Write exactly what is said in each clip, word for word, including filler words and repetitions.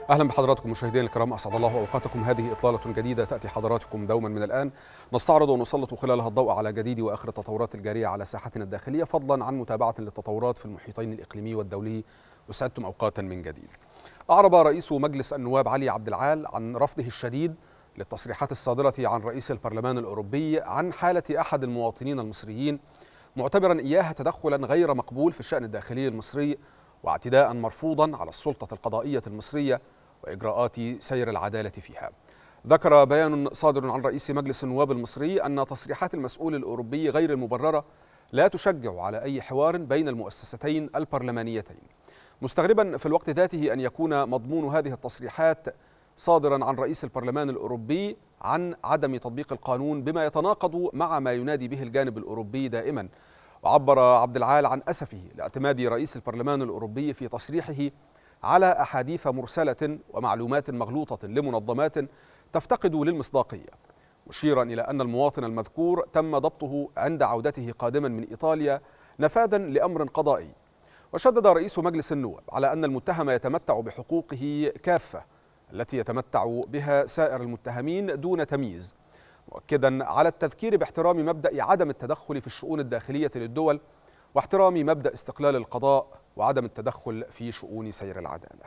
أهلا بحضراتكم مشاهدينا الكرام، أسعد الله أوقاتكم. هذه إطلالة جديدة تأتي حضراتكم دوما من الآن، نستعرض ونسلط خلالها الضوء على جديد وآخر التطورات الجارية على ساحتنا الداخلية، فضلا عن متابعة للتطورات في المحيطين الإقليمي والدولي. أسعدتم أوقاتا من جديد. أعرب رئيس مجلس النواب علي عبد العال عن رفضه الشديد للتصريحات الصادرة عن رئيس البرلمان الأوروبي عن حالة أحد المواطنين المصريين، معتبرا إياها تدخلا غير مقبول في الشأن الداخلي المصري واعتداء مرفوضا على السلطة القضائية المصرية وإجراءات سير العدالة فيها. ذكر بيان صادر عن رئيس مجلس النواب المصري أن تصريحات المسؤول الأوروبي غير المبررة لا تشجع على أي حوار بين المؤسستين البرلمانيتين، مستغربا في الوقت ذاته أن يكون مضمون هذه التصريحات صادرا عن رئيس البرلمان الأوروبي عن عدم تطبيق القانون، بما يتناقض مع ما ينادي به الجانب الأوروبي دائما. وعبر عبد العال عن أسفه لاعتماد رئيس البرلمان الأوروبي في تصريحه على أحاديث مرسلة ومعلومات مغلوطة لمنظمات تفتقد للمصداقية، مشيرا إلى أن المواطن المذكور تم ضبطه عند عودته قادما من إيطاليا نفاذا لأمر قضائي. وشدد رئيس مجلس النواب على أن المتهم يتمتع بحقوقه كافة التي يتمتع بها سائر المتهمين دون تمييز، مؤكدا على التذكير باحترام مبدأ عدم التدخل في الشؤون الداخلية للدول واحترام مبدأ استقلال القضاء وعدم التدخل في شؤون سير العدالة.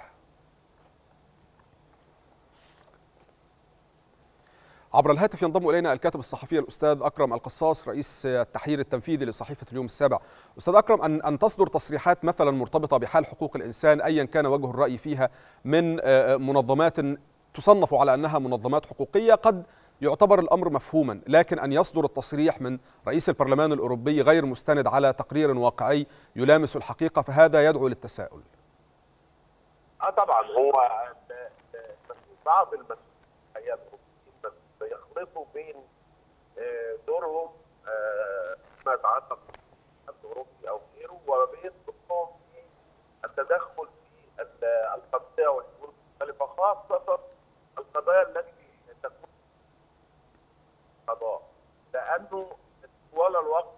عبر الهاتف ينضم إلينا الكاتب الصحفي الأستاذ أكرم القصاص رئيس التحرير التنفيذي لصحيفة اليوم السابع. أستاذ أكرم، أن أن تصدر تصريحات مثلا مرتبطة بحال حقوق الإنسان أيا كان وجه الرأي فيها من منظمات تصنف على أنها منظمات حقوقية قد يعتبر الأمر مفهوما، لكن أن يصدر التصريح من رئيس البرلمان الأوروبي غير مستند على تقرير واقعي يلامس الحقيقة، فهذا يدعو للتساؤل. اه طبعا هو بعض المسؤولين بيخلطوا بين دورهم فيما يتعلق بالاوروبي او غيره وبين دورهم في التدخل في القضايا والشؤون المختلفه، خاصه القضايا التي تكون قضاء، لانه طوال الوقت.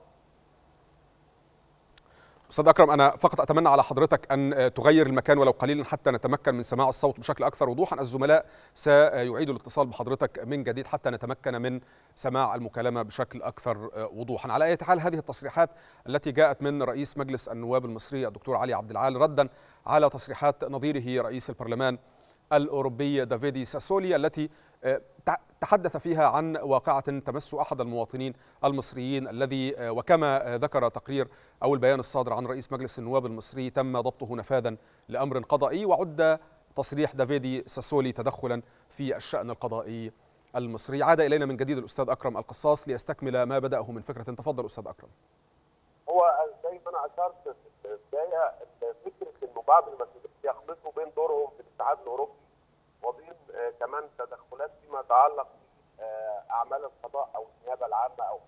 أستاذ أكرم، أنا فقط أتمنى على حضرتك أن تغير المكان ولو قليلا حتى نتمكن من سماع الصوت بشكل أكثر وضوحا. الزملاء سيعيدوا الاتصال بحضرتك من جديد حتى نتمكن من سماع المكالمة بشكل أكثر وضوحا. على أي حال، هذه التصريحات التي جاءت من رئيس مجلس النواب المصري الدكتور علي عبد العال ردا على تصريحات نظيره رئيس البرلمان الأوروبي دافيدي ساسولي التي تحدث فيها عن واقعة تمس أحد المواطنين المصريين الذي وكما ذكر تقرير أو البيان الصادر عن رئيس مجلس النواب المصري تم ضبطه نفاذا لأمر قضائي، وعد تصريح دافيدي ساسولي تدخلا في الشأن القضائي المصري. عاد إلينا من جديد الأستاذ أكرم القصاص ليستكمل ما بدأه من فكرة. تفضل أستاذ أكرم. هو زي ما أنا أشرت في البداية، فكرة إنه بعض المسؤولين يخلطوا بين دورهم في الاتحاد الأوروبي وبين آه كمان تدخلات فيما يتعلق بأعمال آه القضاء أو النيابة العامة أو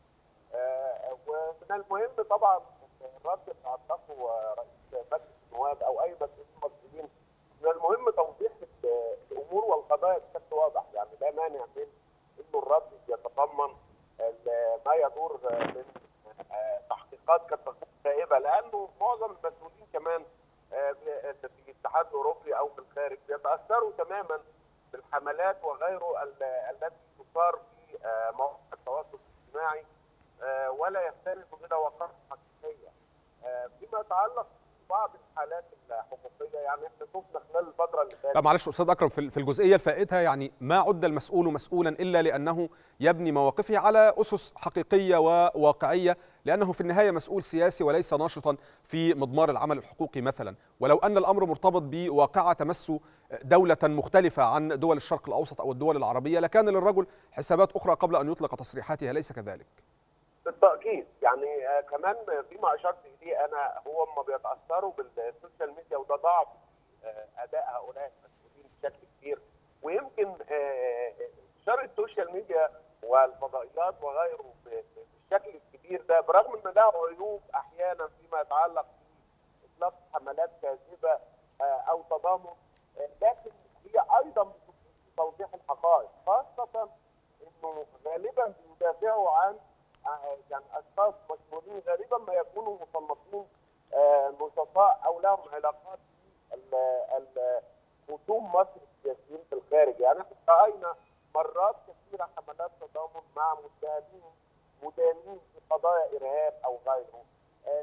آه ومن المهم طبعا الرد اللي أطلقه رئيس مجلس النواب أو أي مسؤولين مصريين، من المهم توضيح الأمور والقضايا بشكل واضح، يعني لا مانع من إنه الرد يتضمن ما يدور من تحقيقات قد تكون غائبة، لأنه معظم المسؤولين كمان في الاتحاد الأوروبي أو في الخارج يتأثروا تماما بالحملات وغيره التي تثار في مواقع التواصل الاجتماعي ولا يختلفوا إلى وقائع حقيقية. فيما يتعلق ببعض الحالات الحقوقية، يعني احنا شفنا خلال الفترة اللي فاتت. لا معلش أستاذ أكرم، في الجزئية الفائتة يعني ما عد المسؤول مسؤولا إلا لأنه يبني مواقفه على أسس حقيقية وواقعية، لأنه في النهاية مسؤول سياسي وليس ناشطا في مضمار العمل الحقوقي مثلا. ولو أن الأمر مرتبط بواقعة تمس دولة مختلفة عن دول الشرق الأوسط أو الدول العربية لكان للرجل حسابات أخرى قبل أن يطلق تصريحاته، أليس كذلك؟ بالتأكيد، يعني آه كمان فيما أشرت إليه أنا هو ما بيتأثروا بالسوشيال ميديا، وده ضعف آه أداء هؤلاء المسؤولين بشكل كبير. ويمكن انتشار آه السوشيال ميديا والفضائيات وغيره بالشكل الكبير ده، برغم أن له عيوب أحيانا فيما يتعلق بإطلاق حملات كاذبة آه أو تضامن، آه لكن هي أيضا توضيح الحقائق، خاصة إنه غالبا بيدافعوا عن يعني اشخاص مشهورين غالبا ما يكونوا مصنفين نشطاء او لهم علاقات في خصوم مصر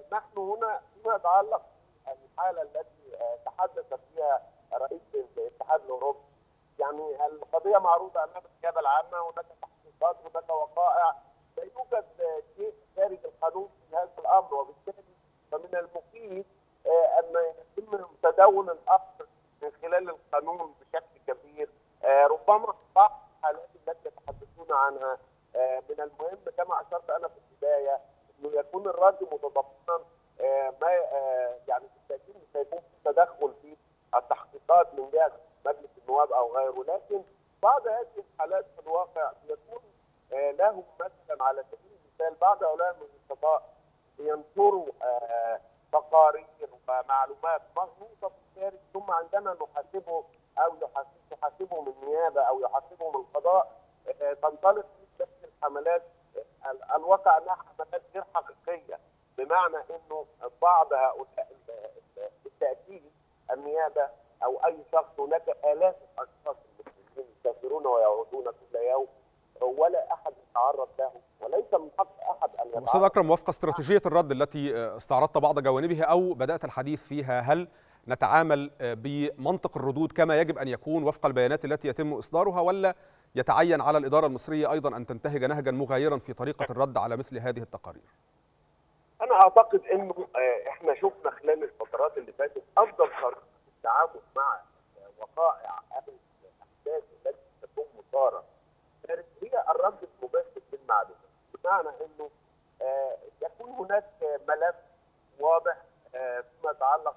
نحن هنا فيما يتعلق بالحاله التي تحدث فيها رئيس الاتحاد الاوروبي، يعني القضيه معروضه امام النيابه العامه، هناك تحقيقات، هناك وقائع، لا يوجد شيء خارج القانون في هذا الامر، وبالتالي فمن المفيد ان يتم تداول الامر من خلال القانون بشكل كبير. ربما بعض الحالات التي يتحدثون عنها من المهم كما اشرت انا في البدايه انه يكون الرد متضمنا ما يعني بالتاكيد مش هيكون في تدخل في التحقيقات من جهه مجلس النواب او غيره، لكن بعض هذه الحالات في الواقع يكون لهم مثلا على سبيل المثال بعض هؤلاء من القضاء ينشروا تقارير ومعلومات مغلوطه في الخارج، ثم عندما نحاسبه او يحاسبهم النيابه او يحاسبهم القضاء تنطلق الحملات الواقع انها حملات غير حقيقيه، بمعنى انه بعض هؤلاء بالتاكيد النيابه او اي شخص، هناك الاف الاشخاص المسلمين يسافرون ويعودون كل يوم ولا احد يتعرض له، وليس من حق احد ان يتعرض. استاذ اكرم، وفق استراتيجيه الرد التي استعرضت بعض جوانبها او بدات الحديث فيها، هل نتعامل بمنطق الردود كما يجب ان يكون وفق البيانات التي يتم اصدارها، ولا يتعين على الاداره المصريه ايضا ان تنتهج نهجا مغايرا في طريقه الرد على مثل هذه التقارير؟ انا اعتقد انه احنا شفنا خلال الفترات اللي فاتت افضل طريقه في التعامل مع وقائع او الاحداث التي تكون مثاره هي الرد المباشر بالمعلومات، بمعنى انه يكون هناك ملف واضح فيما يتعلق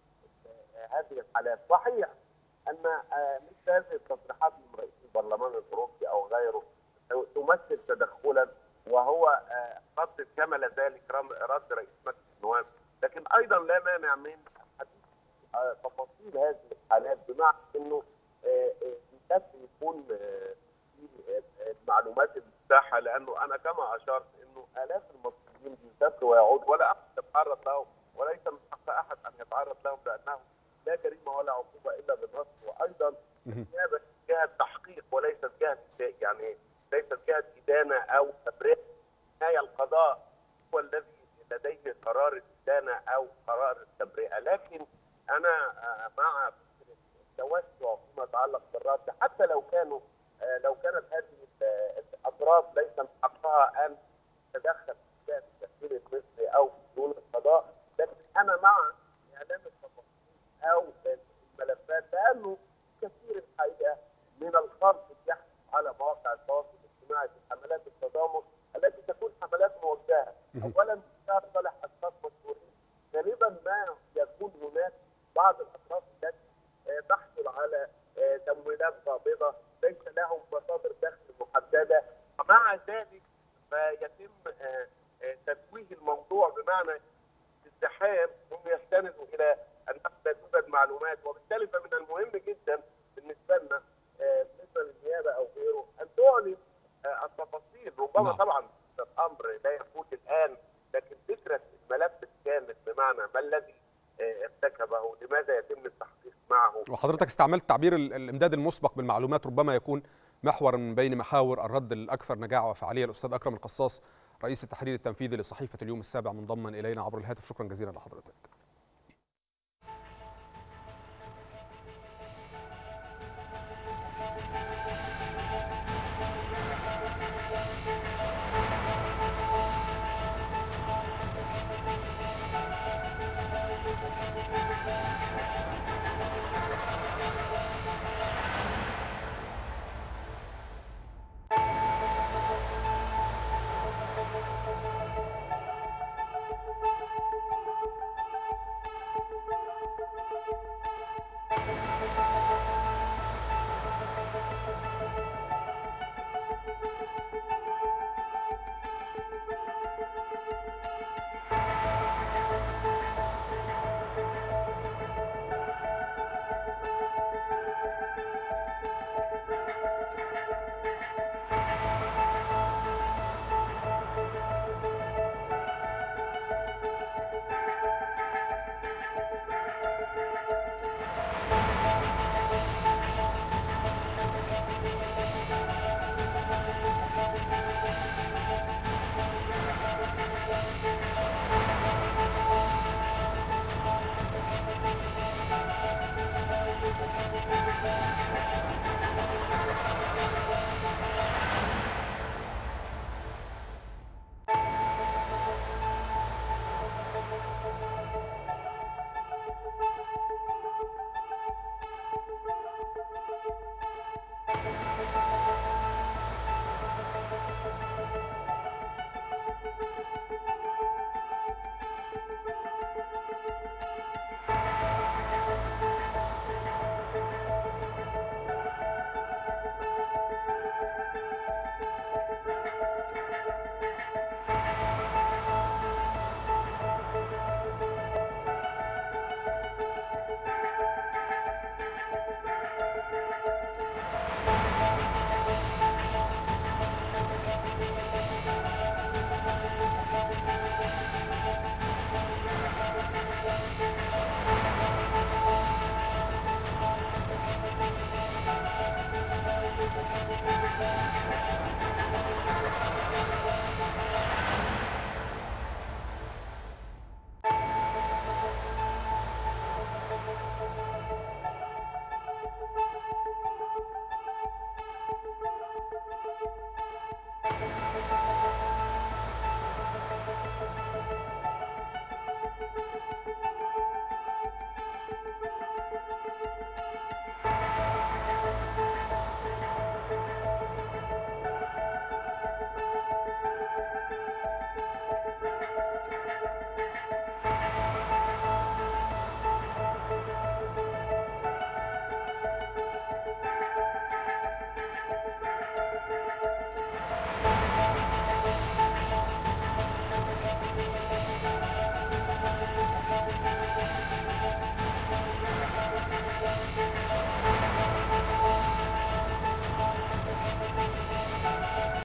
بهذه الحالات. صحيح ان مثل هذه التصريحات من رئيس البرلمان الاوروبي او غيره تمثل تدخلا، وهو رد كمل ذلك رد رئيس مجلس النواب، لكن ايضا لا مانع من حديث تفاصيل هذه الحالات، بمعنى انه لازم يكون في المعلومات المتاحه، لانه انا كما اشرت انه الاف المصريين بيسافروا ويعودوا ولا احد يتعرض لهم، وليس من حق احد ان يتعرض لهم، لانه لا جريمه ولا عقوبه الا بالنص. وايضا النيابه جهه تحقيق وليست جهه يعني ليست جهه ادانه او تبرئه. نهايه القضاء هو الذي لديه قرار الادانه او قرار التبرئه، لكن انا مع التوسع فيما يتعلق بالرد، حتى لو كانوا لو كانت هذه الاطراف ليس من حقها ان تتدخل في التفكير المصري او دون القضاء، لكن انا مع اعلام التفاصيل او الملفات، لانه كثير الحقيقه من الخرق يحدث على مواقع التواصل الاجتماعي في حملات التضامن التي تكون حملات موجهه اولا لصالح اشخاص مشهورين، غالبا ما يكون هناك بعض الاطراف التي تحصل على تمويلات قابضه ليس لهم مصادر دخل محدده، ومع ذلك فيتم تتويج الموضوع، بمعنى الازدحام هم يستندوا الى ان لا توجد معلومات، وبالتالي فمن المهم جدا بالنسبه لنا بالنسبه للنيابه او غيره ان تعلن التفاصيل. ربما طبعا الامر لا يكون الان، لكن فكره الملف الكامل بمعنى ما الذي ارتكبه، لماذا يتم التحقيق معه. وحضرتك استعملت تعبير الامداد المسبق بالمعلومات، ربما يكون محور من بين محاور الرد الاكثر نجاعه وفعاليه. الاستاذ اكرم القصاص رئيس التحرير التنفيذي لصحيفه اليوم السابع منضما الينا عبر الهاتف، شكرا جزيلا لحضرتك.